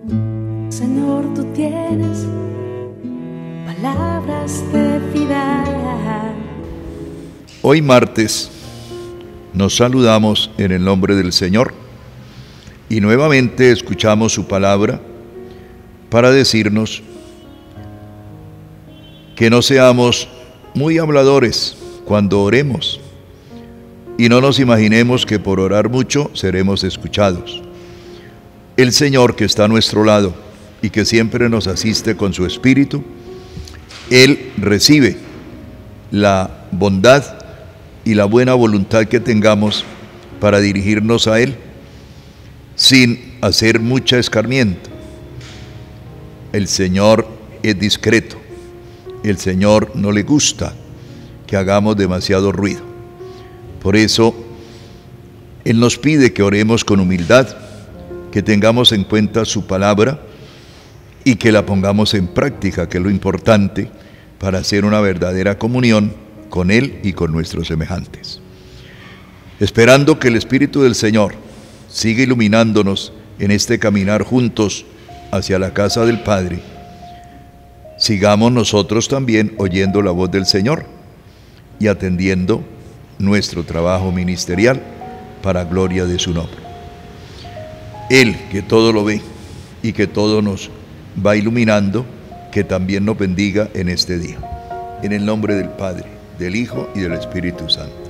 Señor, tú tienes palabras de vida. Hoy martes nos saludamos en el nombre del Señor y nuevamente escuchamos su palabra para decirnos que no seamos muy habladores cuando oremos y no nos imaginemos que por orar mucho seremos escuchados. El Señor, que está a nuestro lado y que siempre nos asiste con su Espíritu, Él recibe la bondad y la buena voluntad que tengamos para dirigirnos a Él sin hacer mucho escarmiento. El Señor es discreto. El Señor no le gusta que hagamos demasiado ruido. Por eso, Él nos pide que oremos con humildad, que tengamos en cuenta su palabra y que la pongamos en práctica, que es lo importante para hacer una verdadera comunión con Él y con nuestros semejantes. Esperando que el Espíritu del Señor siga iluminándonos en este caminar juntos hacia la casa del Padre, sigamos nosotros también oyendo la voz del Señor y atendiendo nuestro trabajo ministerial para gloria de su nombre. Él, que todo lo ve y que todo nos va iluminando, que también nos bendiga en este día. En el nombre del Padre, del Hijo y del Espíritu Santo.